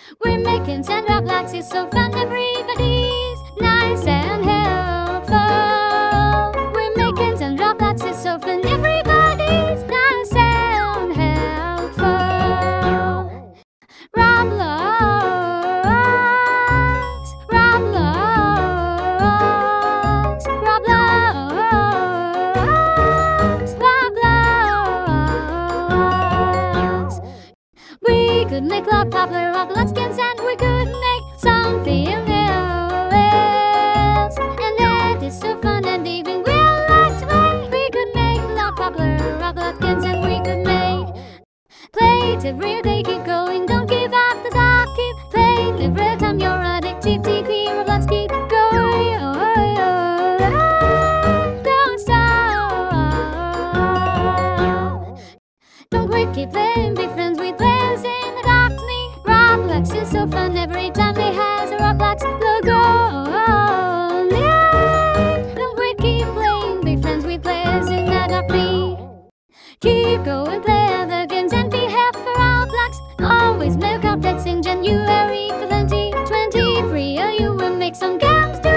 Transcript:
We're making 10 Roblox is so fun, everybody's nice and helpful. We're making 10 Roblox is so fun, everybody's nice and helpful. Roblox, Roblox, Roblox, Roblox. We could make love popular Roblox games, and we could make something else. And that is so fun, and even we'll like to play. We could make love popular Roblox games, and we could make play it every day, keep going, don't give up the start, keep playing every time you're addicted, TP Roblox, keep going, don't stop. Don't quit, keep playing, be friends with players in the dark to me. Roblox is so fun, every time it has a Roblox logo on it. Don't quit, keep playing, be friends with players in the dark to me. Keep going, play other games and be happy for Roblox. Always make updates in January for 2023, or you will make some games